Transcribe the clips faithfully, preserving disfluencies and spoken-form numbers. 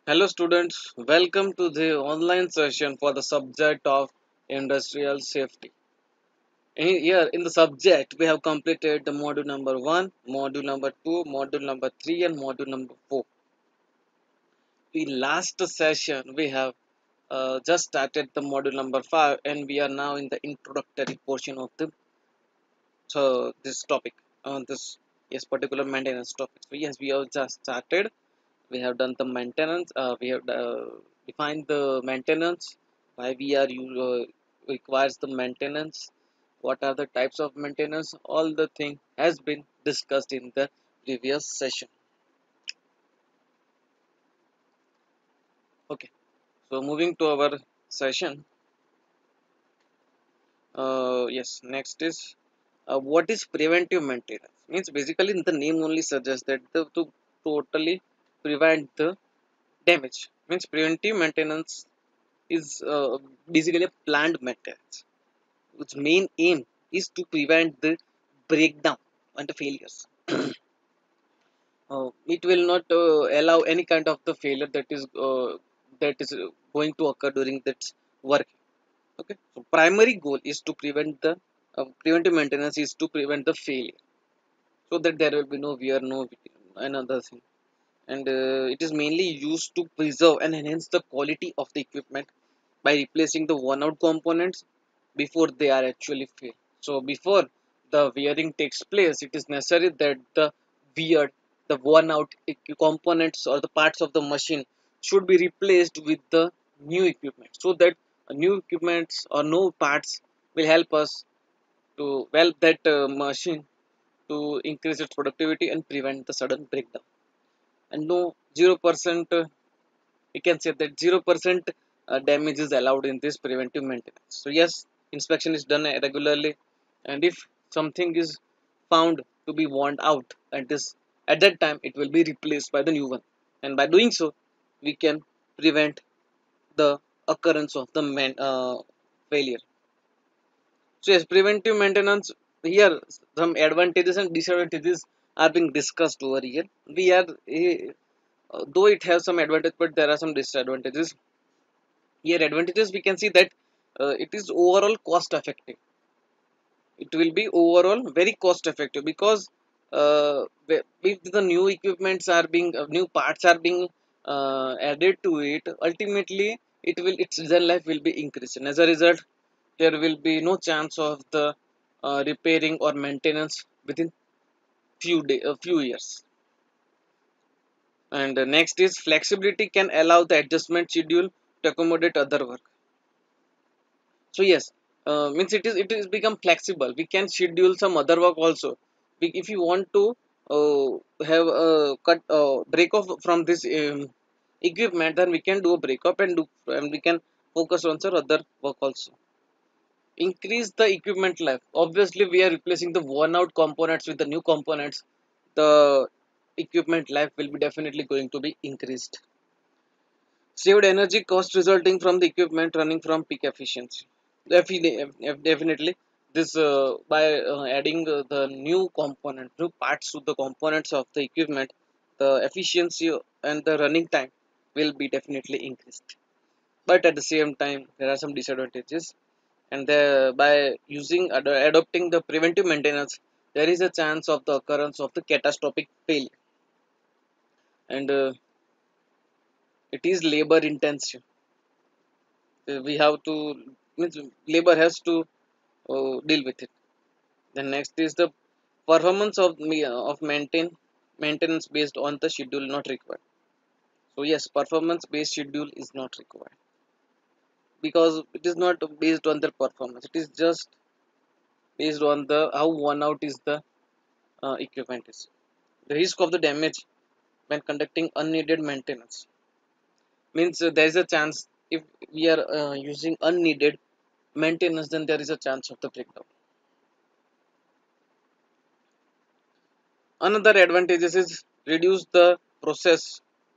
Hello students, welcome to the online session for the subject of industrial safety. In- Here in the subject we have completed the module number one, module number two, module number three and module number four. The last session we have uh, just started the module number five and we are now in the introductory portion of the so this topic on this yes particular maintenance topic. So yes, we have just started. We have done the maintenance, uh, we have uh, defined the maintenance, why we are you uh, requires the maintenance, what are the types of maintenance, all the thing has been discussed in the previous session. Okay, so moving to our session, uh, yes, next is uh, what is preventive maintenance. Means basically the name only suggests that the, to totally prevent the damage. Means preventive maintenance is uh, basically a planned maintenance. Its main aim is to prevent the breakdown and the failures. Uh, it will not uh, allow any kind of the failure that is uh, that is uh, going to occur during that work. Okay, so primary goal is to prevent the uh, preventive maintenance is to prevent the failure, so that there will be no wear, no another thing, and uh, it is mainly used to preserve and enhance the quality of the equipment by replacing the worn out components before they are actually failed. So before the wearing takes place, it is necessary that the weird, the worn out equi- components or the parts of the machine should be replaced with the new equipment, so that new equipments or new parts will help us to well that uh, machine to increase its productivity and prevent the sudden breakdown. And no zero percent uh, we can say that zero percent uh, damage is allowed in this preventive maintenance. So yes, inspection is done regularly, and if something is found to be worn out, and this at that time it will be replaced by the new one, and by doing so we can prevent the occurrence of the man, uh, failure. So yes, preventive maintenance, here some advantages and disadvantages are being discussed over here. We are eh, uh, though it has some advantage, but there are some disadvantages. Here advantages we can see that uh, it is overall cost effective. It will be overall very cost effective because uh, whe- if the new equipments are being uh, new parts are being uh, added to it, ultimately it will its design life will be increased, and as a result there will be no chance of the uh, repairing or maintenance within few day a few years. And uh, next is flexibility can allow the adjustment schedule to accommodate other work. So yes, uh, means it is it is become flexible. We can schedule some other work also. We, if you want to uh, have a cut uh, break off from this um, equipment, then we can do a break up and do and we can focus on some other work also. Increase the equipment life. Obviously, we are replacing the worn out components with the new components. The equipment life will be definitely going to be increased. Saved energy cost resulting from the equipment running from peak efficiency. Definitely, definitely. This uh, by uh, adding uh, the new component, new parts to the components of the equipment, the efficiency and the running time will be definitely increased. But at the same time, there are some disadvantages, and the, by using ad- adopting the preventive maintenance, there is a chance of the occurrence of the catastrophic failure, and uh, it is labor intensive. Uh, we have to means labor has to uh, deal with it. Then next is the performance of me of maintain maintenance based on the schedule not required. So yes, performance based schedule is not required because it is not based on their performance. It is just based on the how worn out is the uh, equipment is. The risk of the damage when conducting unneeded maintenance means uh, there is a chance if we are uh, using unneeded maintenance, then there is a chance of the breakdown. Another advantages is reduce the process,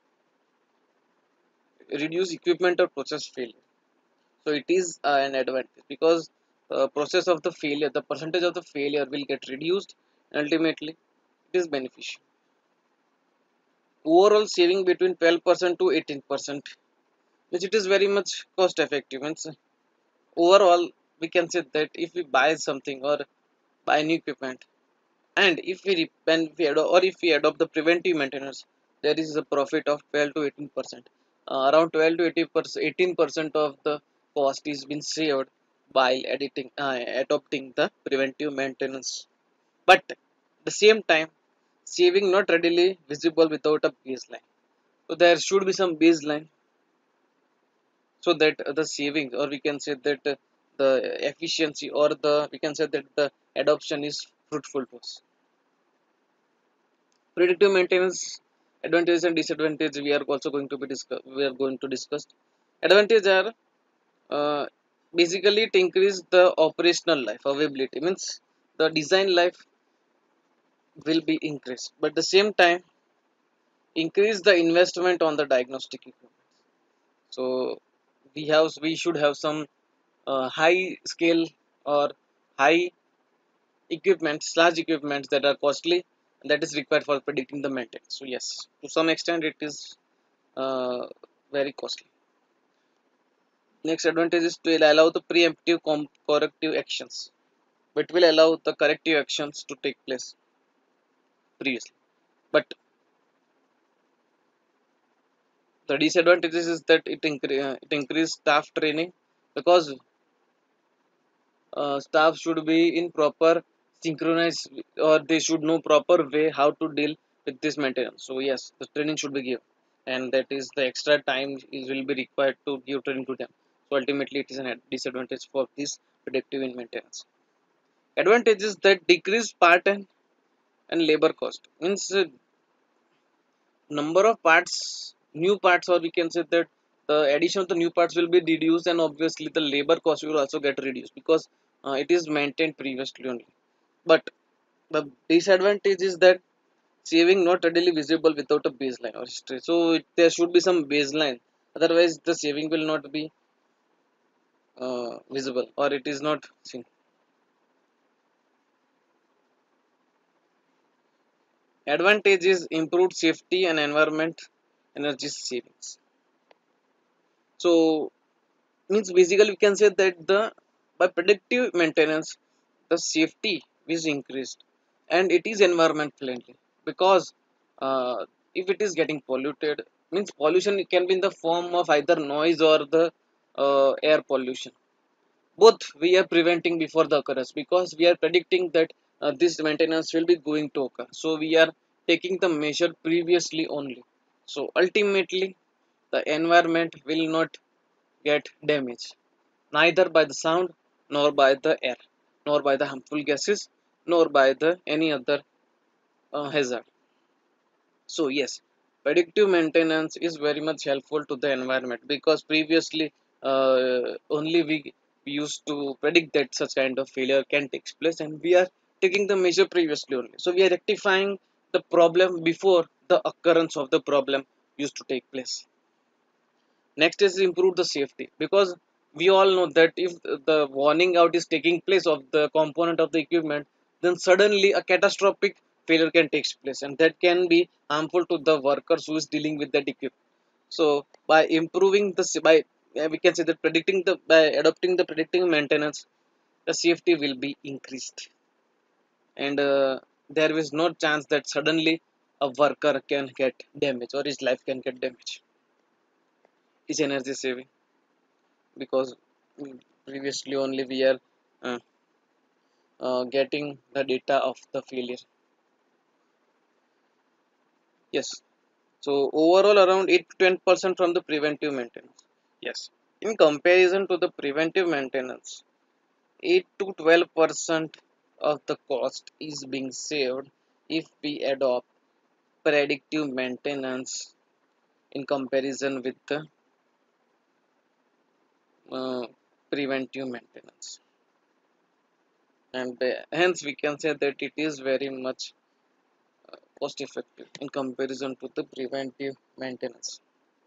reduce equipment or process failure. So it is uh, an advantage because uh, process of the failure, the percentage of the failure will get reduced. Ultimately, it is beneficial. overall saving between twelve percent to eighteen percent, which it is very much cost effective. Means overall we can say that if we buy something or buy new equipment, and if we re- when we adopt, or if we adopt the preventive maintenance, there is a profit of twelve to eighteen percent. Uh, around twelve to eighteen percent, eighteen percent of the cost is been saved while editing uh, adopting the preventive maintenance. But at the same time, saving not readily visible without a baseline. So there should be some baseline, so that uh, the saving, or we can say that uh, the efficiency, or the we can say that the adoption is fruitful to us. Predictive maintenance advantages and disadvantages we are also going to be discuss we are going to discuss. Advantages are, uh, basically it increase the operational life availability. Means the design life will be increased, but at the same time increase the investment on the diagnostic equipment. So we have we should have some uh, high scale or high equipments, large equipments that are costly, and that is required for predicting the maintenance. So yes, to some extent it is uh, very costly. Next advantage is to allow the preemptive com- corrective actions. It will allow the corrective actions to take place previously. But the disadvantages is that it, incre- uh, it increase staff training, because uh, staff should be in proper synchronized, or they should know proper way how to deal with this maintenance. So yes, the training should be given, and that is the extra time is will be required to give training to them. So ultimately it is a disadvantage for this predictive in maintenance. Advantages that decrease part and, and labor cost. Means uh, number of parts, new parts, or we can say that the addition of the new parts will be reduced, and obviously the labor cost will also get reduced, because uh, it is maintained previously only. But the disadvantage is that saving not readily visible without a baseline or history. So it, there should be some baseline, otherwise the saving will not be uh, visible, or it is not seen. Advantage is improved safety and environment energy savings. So means basically we can say that the by predictive maintenance the safety is increased, and it is environment friendly, because uh, if it is getting polluted, means pollution can be in the form of either noise or the uh, air pollution. Both we are preventing before the occurrence, because we are predicting that uh, this maintenance will be going to occur, so we are taking the measure previously only. So ultimately the environment will not get damaged, neither by the sound, nor by the air, nor by the harmful gases, nor by the any other uh, hazard. So yes, predictive maintenance is very much helpful to the environment, because previously uh, only we, we used to predict that such kind of failure can take place, and we are taking the measure previously only. So we are rectifying the problem before the occurrence of the problem used to take place. Next is improve the safety, because we all know that if the warning out is taking place of the component of the equipment, then suddenly a catastrophic failure can take place, and that can be harmful to the workers who is dealing with that equipment. So by improving the s- by uh, we can say that predicting the by adopting the predicting maintenance, the safety will be increased, and uh, there is no chance that suddenly a worker can get damaged, or his life can get damaged. Is energy saving, because mm, previously only we are uh, uh, getting the data of the failure. Yes. So overall around eight to ten percent from the preventive maintenance. Yes. In comparison to the preventive maintenance, eight to twelve percent of the cost is being saved if we adopt predictive maintenance in comparison with the uh, preventive maintenance. And uh, hence we can say that it is very much cost effective in comparison to the preventive maintenance.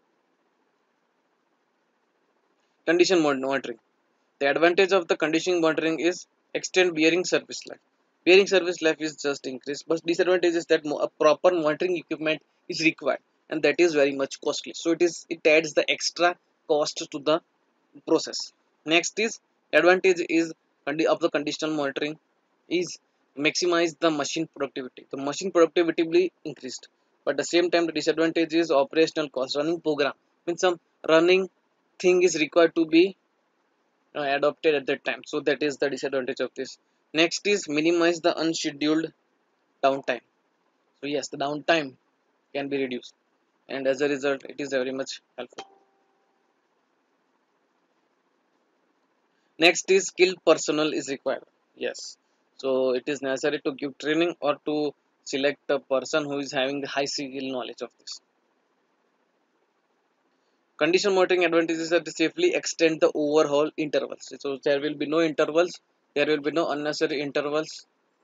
Condition monitoring. The advantage of the condition monitoring is extend bearing service life. Bearing service life is just increased, but disadvantage is that a proper monitoring equipment is required. and that is very much costly. So it is it adds the extra cost to the process. Next is advantage is of the conditional monitoring is maximize the machine productivity. The machine productivity will be increased, but at the same time the disadvantage is operational cost. Running program means some running thing is required to be uh, adopted at that time. So that is the disadvantage of this. Next is minimize the unscheduled downtime. So yes, the downtime can be reduced, and as a result, it is very much helpful. Next is skilled personnel is required. Yes, so it is necessary to give training or to select a person who is having high skill knowledge of this. Condition monitoring advantages are to safely extend the overhaul intervals. So there will be no intervals, there will be no unnecessary intervals,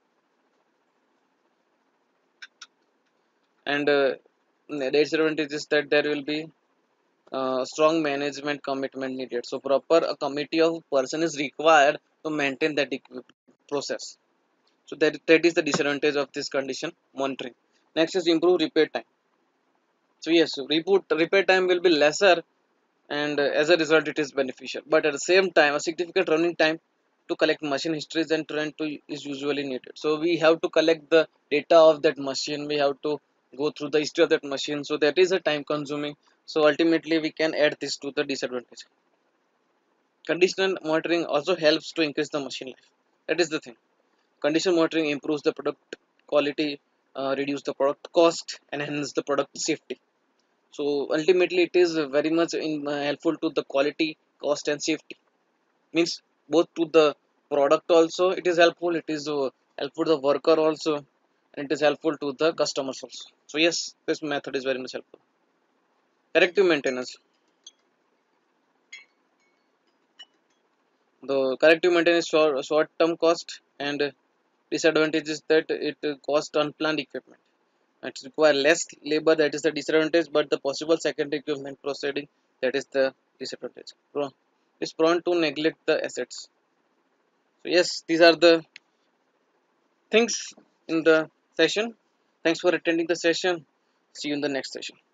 and uh, the disadvantage is that there will be uh, strong management commitment needed. So proper a committee of person is required to maintain that equi- process. So that that is the disadvantage of this condition monitoring. Next is improve repair time. So yes, reboot repair time will be lesser, and uh, as a result it is beneficial. But at the same time, a significant running time to collect machine histories and trend to is usually needed. So we have to collect the data of that machine. We have to go through the history of that machine. So that is a time consuming. So ultimately we can add this to the disadvantage. Conditional monitoring also helps to increase the machine life. That is the thing. Condition monitoring improves the product quality, uh, reduce the product cost, and enhance the product safety. So ultimately, it is very much in, uh, helpful to the quality, cost, and safety. Means both to the product also it is helpful. It is uh, helpful to the worker also, and it is helpful to the customers also. So yes, this method is very much helpful. Corrective maintenance. The corrective maintenance short short term cost and disadvantage is that it uh, cost unplanned equipment. It require less labor, that is the disadvantage, but the possible secondary equipment proceeding, that is the disadvantage. Pro is prone to neglect the assets. So yes, these are the things in the session. Thanks for attending the session. See you in the next session.